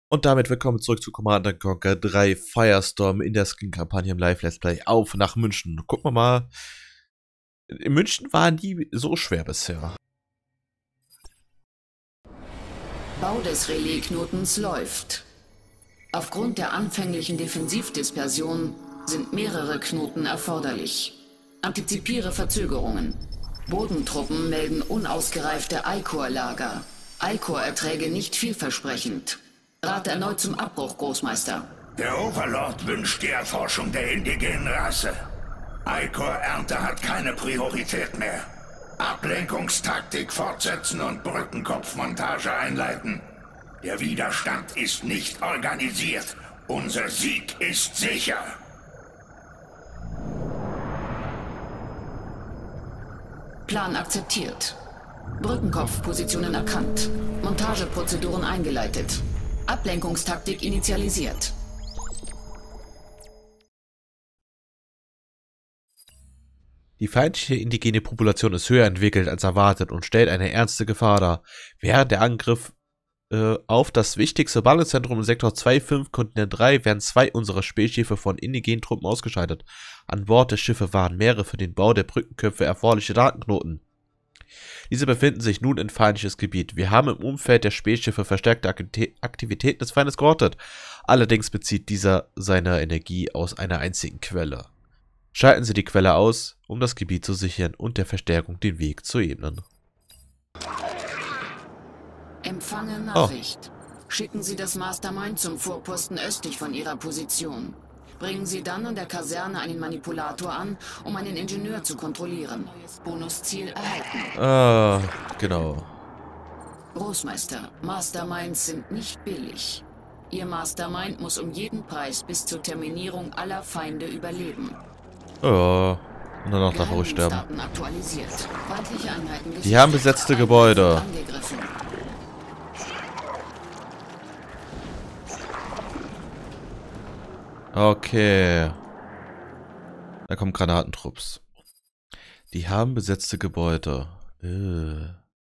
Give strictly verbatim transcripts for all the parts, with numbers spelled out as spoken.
Und damit willkommen zurück zu Command and Conquer drei Firestorm in der Skin-Kampagne im Live-Let's Play auf nach München. Gucken wir mal. In München war nie so schwer bisher. Bau des Relaisknotens läuft. Aufgrund der anfänglichen Defensivdispersion sind mehrere Knoten erforderlich. Antizipiere Verzögerungen. Bodentruppen melden unausgereifte Eikor-Lager. Eikor-Erträge nicht vielversprechend. Rate erneut zum Abbruch, Großmeister. Der Overlord wünscht die Erforschung der indigenen Rasse. Eikor-Ernte hat keine Priorität mehr. Ablenkungstaktik fortsetzen und Brückenkopfmontage einleiten. Der Widerstand ist nicht organisiert. Unser Sieg ist sicher. Plan akzeptiert. Brückenkopfpositionen erkannt. Montageprozeduren eingeleitet. Ablenkungstaktik initialisiert. Die feindliche indigene Population ist höher entwickelt als erwartet und stellt eine ernste Gefahr dar. Während der Angriff äh, auf das wichtigste Ballungszentrum im Sektor zwei Punkt fünf Kontinent drei werden zwei unserer Spähschiffe von indigenen Truppen ausgeschaltet. An Bord der Schiffe waren mehrere für den Bau der Brückenköpfe erforderliche Datenknoten. Diese befinden sich nun in feindliches Gebiet. Wir haben im Umfeld der Spähschiffe verstärkte Aktivitäten des Feindes geortet. Allerdings bezieht dieser seine Energie aus einer einzigen Quelle. Schalten Sie die Quelle aus, um das Gebiet zu sichern und der Verstärkung den Weg zu ebnen. Empfange Nachricht. Oh. Schicken Sie das Mastermind zum Vorposten östlich von Ihrer Position. Bringen Sie dann an der Kaserne einen Manipulator an, um einen Ingenieur zu kontrollieren. Bonusziel erhalten. Ah, genau. Großmeister, Masterminds sind nicht billig. Ihr Mastermind muss um jeden Preis bis zur Terminierung aller Feinde überleben. Ja, und danach darf er sterben. Die haben besetzte Gebäude. Okay. Da kommen Granatentrupps. Die haben besetzte Gebäude. Äh.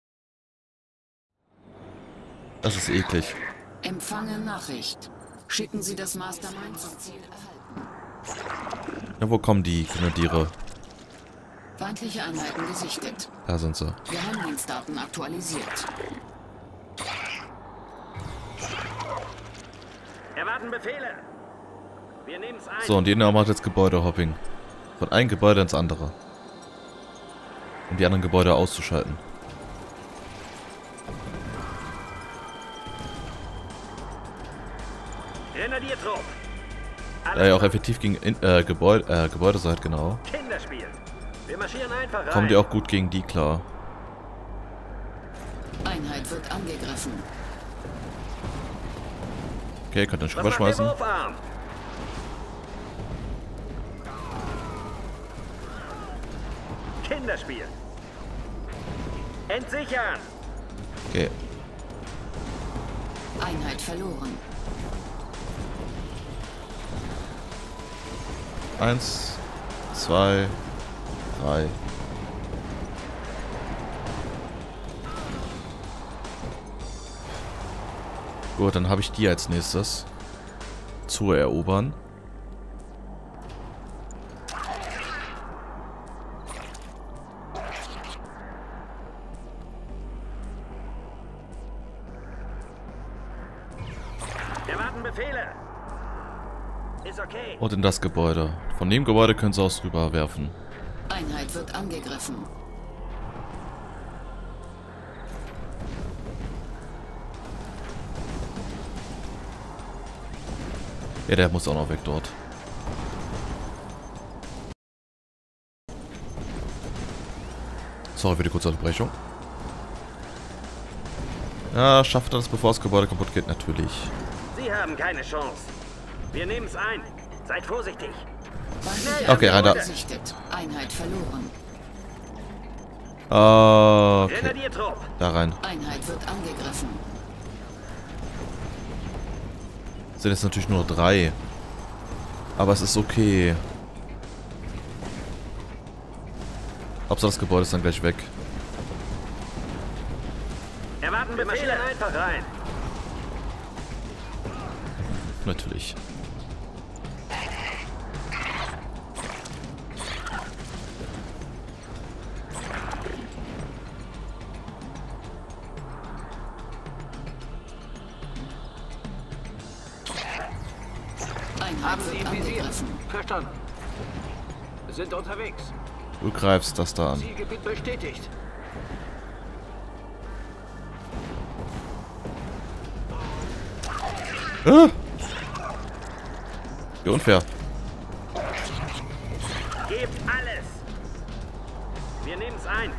Das ist eklig. Empfange Nachricht. Schicken Sie das Mastermind zum Ziel erhalten. Na, wo kommen die Grenadiere? Feindliche Einheiten gesichtet. Da sind sie. Geheimdienstdaten aktualisiert. Erwarten Befehle. Wir nehmen's ein. So, und jeder macht jetzt Gebäudehopping. Von einem Gebäude ins andere. Um die anderen Gebäude auszuschalten. Grenadiertrupp. Da ja auch effektiv gegen äh, Gebäude, äh, Gebäude seid, genau. Kinderspiel. Wir marschieren einfach rein. Kommt ihr auch gut gegen die klar. Einheit wird angegriffen. Okay, könnt ihr einen Schubber schmeißen. Kinderspiel. Entsichern. Okay. Einheit verloren. Eins, zwei, drei. Gut, dann habe ich die als nächstes zu erobern. Erwarten Befehle. Ist okay. Und in das Gebäude. Von dem Gebäude können sie aus rüber werfen. Einheit wird angegriffen. Ja, der muss auch noch weg dort. Sorry für die kurze Unterbrechung. Ja, schafft er das, bevor das Gebäude kaputt geht? Natürlich. Sie haben keine Chance. Wir nehmen es ein. Seid vorsichtig. Okay, rein da. Einheit verloren. Okay. Da rein. Einheit wird angegriffen. Sind jetzt natürlich nur drei. Aber es ist okay. Hauptsache das Gebäude ist dann gleich weg. Erwarten Befehle einfach rein. Natürlich. Haben Sie ihn visiert? Verstanden. Wir sind unterwegs. Du greifst das da an. Zielgebiet bestätigt. Ah! Wie unfair. Gebt alles. Wir nehmen es ein.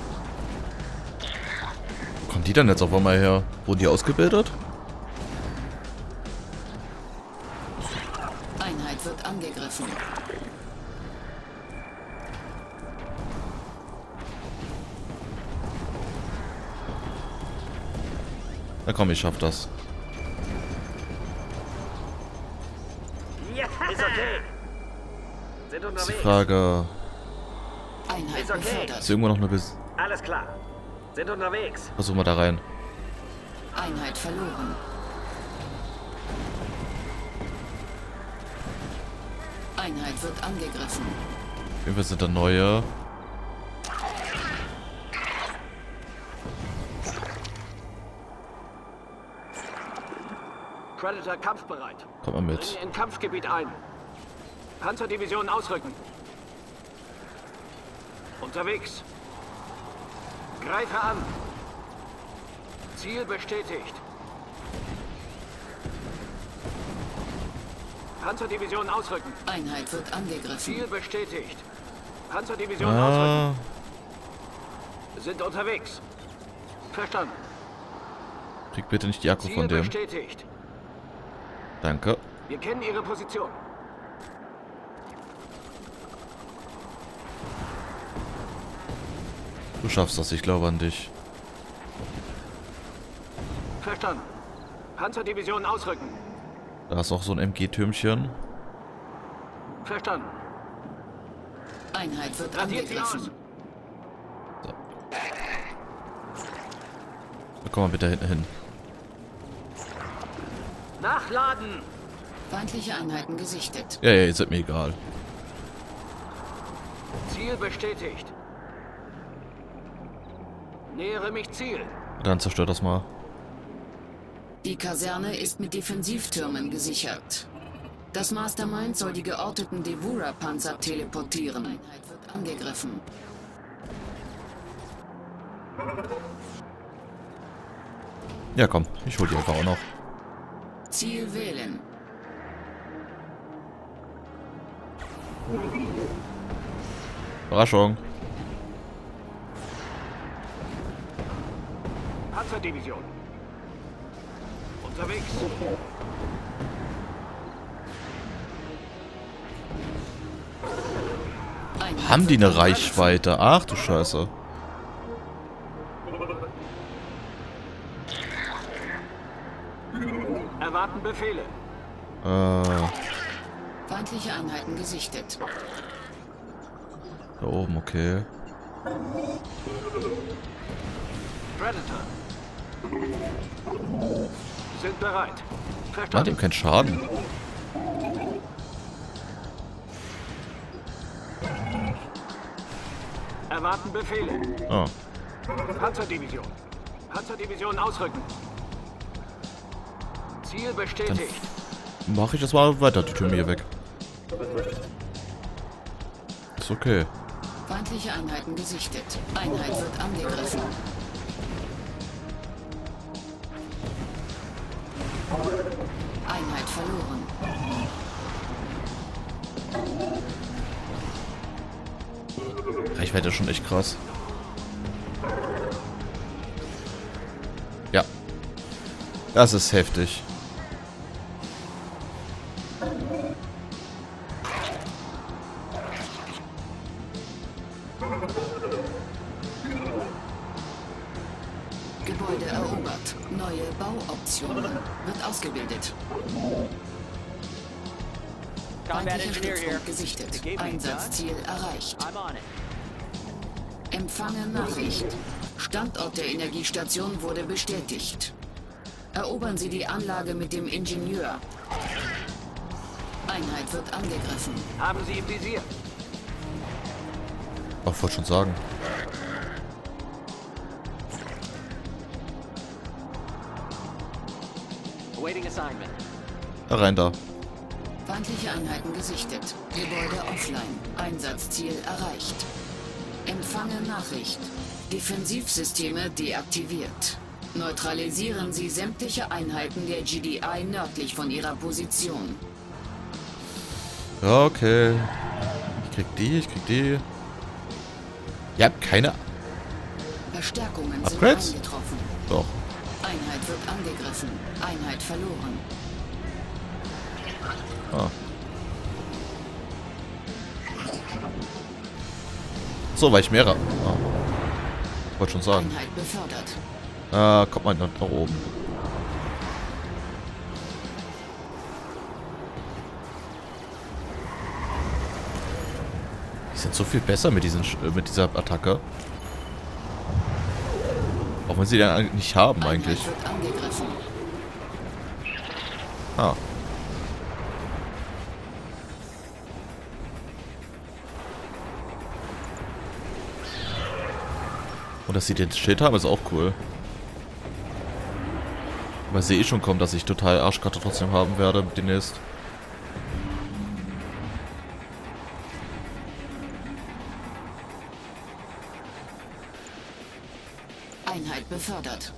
Wo kommen die denn jetzt auf einmal her? Wurden die ausgebildet? Einheit wird angegriffen. Na komm, ich schaff das. Ja, ist okay. Sind Ist unterwegs. die Frage. Einheit Ist okay. befördert. Ist irgendwo noch eine Bis. Alles klar. Sind unterwegs. Versuchen wir da rein. Einheit verloren. Einheit wird angegriffen. Wir sind da neue. Predator kampfbereit. Komm mal mit. Dringe in Kampfgebiet ein. Panzerdivision ausrücken. Unterwegs. Greife an. Ziel bestätigt. Panzerdivision ausrücken. Einheit wird angegriffen. Ziel bestätigt. Panzerdivision Ah, ausrücken. Sind unterwegs. Verstanden. krieg bitte nicht die Akku Ziel von dem. bestätigt. Danke. Wir kennen Ihre Position. Du schaffst das, ich glaube an dich. Verstanden. Panzerdivision ausrücken. Da ist auch so ein M G-Türmchen. Verstanden. Einheit wird Radiert sie aus. angegriffen. Da komm mal bitte hinten hin. Nachladen. Feindliche Einheiten gesichtet. Ja, ja, ist mir egal. Ziel bestätigt. Nähere mich Ziel. Dann zerstört das mal. Die Kaserne ist mit Defensivtürmen gesichert. Das Mastermind soll die georteten Devura-Panzer teleportieren. Einheit wird angegriffen. Ja, komm, ich hol die einfach auch noch. Ziel wählen. Überraschung. Panzerdivision. Unterwegs. Einheit Haben die wird eine Reichweite? Ach du Scheiße. Erwarten Befehle. Äh, Feindliche Einheiten gesichtet. da oben, okay. Predator. Sind bereit. Macht Verstanden. ihm keinen Schaden. Erwarten Befehle. Ah, Panzerdivision. Panzerdivision ausrücken. Ziel bestätigt. mach ich das mal weiter, die Tür hier weg. Ist okay. Feindliche Einheiten gesichtet. Einheit wird angegriffen. Einheit verloren. Reichweite ist schon echt krass. Ja. Das ist heftig. Gebäude erobert. Neue Bauoptionen. Wird ausgebildet. Feindlicher Stützpunkt gesichtet. Einsatzziel erreicht. Empfange Nachricht. Standort der Energiestation wurde bestätigt. Erobern Sie die Anlage mit dem Ingenieur. Einheit wird angegriffen. Haben Sie im Visier. Oh, ich wollte schon sagen. Awaiting assignment. Ja, rein da. Feindliche Einheiten gesichtet. Gebäude offline. Einsatzziel erreicht. Empfange Nachricht. Defensivsysteme deaktiviert. Neutralisieren Sie sämtliche Einheiten der G D I nördlich von Ihrer Position. Ja, okay. Ich krieg die, ich krieg die. Ihr habt keine Verstärkungen Upgrades? sind eingetroffen. Doch. Einheit wird angegriffen. Einheit verloren. Ah. So, weil ich mehrere. Ah. Ich wollte schon sagen. Einheit befördert. Ah, kommt mal nach, nach oben. Die sind so viel besser mit, diesen, Sch- äh, mit dieser Attacke. Auch wenn sie den eigentlich nicht haben, eigentlich. Einheit wird angegriffen. Ah. Und dass sie den Schild haben, ist auch cool. Aber sehe ich schon kommen, dass ich total Arschkarte trotzdem haben werde demnächst. Einheit befördert.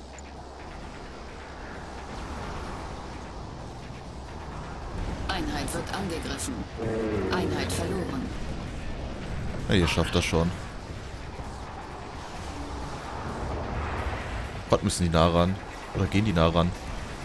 Einheit wird angegriffen. Einheit verloren. Ja, ihr schafft das schon. Gott, müssen die nah ran? Oder gehen die nah ran?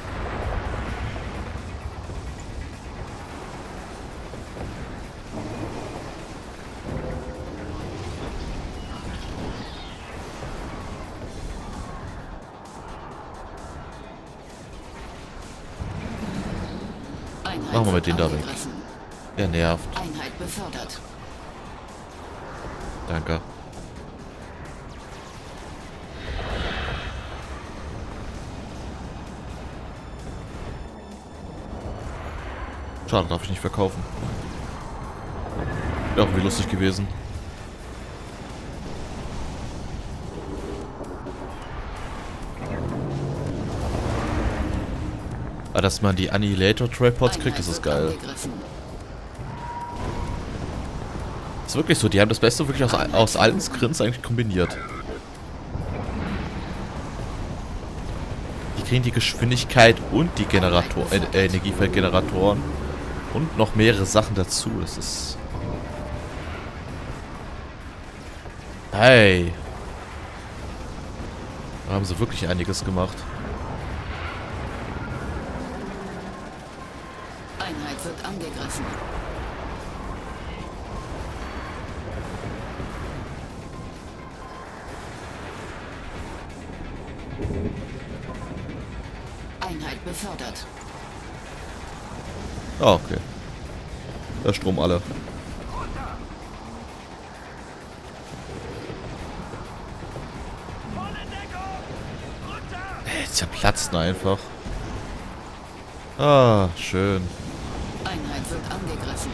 Einheit Machen wir mit wird denen da weg. angegriffen. Der nervt. Einheit befördert. Danke. Schade, darf ich nicht verkaufen. Ja, wie lustig gewesen. Ah, dass man die Annihilator-Tripods kriegt, das ist geil. Ist wirklich so, die haben das Beste wirklich aus, aus allen Skins eigentlich kombiniert. Die kriegen die Geschwindigkeit und die Generator, äh, äh, Energiefeldgeneratoren und noch mehrere Sachen dazu. Das ist... Hey. Da haben sie wirklich einiges gemacht. Einheit wird angegriffen. Einheit befördert. Ah, okay. Der Strom alle. Äh, zerplatzen einfach. Ah, schön. Einheit wird angegriffen.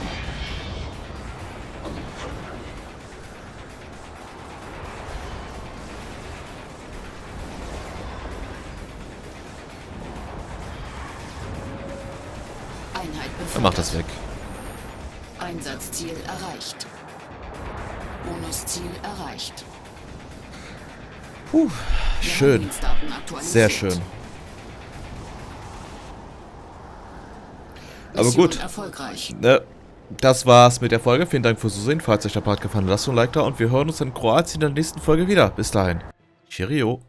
Einheit befördert. Er macht das weg. Einsatzziel erreicht. Bonusziel erreicht. Puh, schön. Geheimdienstdaten aktualisiert. Sehr schön. Aber Mission gut. Erfolgreich. Ne, das war's mit der Folge. Vielen Dank fürs Zusehen. Falls euch der Part gefallen hat, lasst ein Like da und wir hören uns in Kroatien in der nächsten Folge wieder. Bis dahin. Cheerio.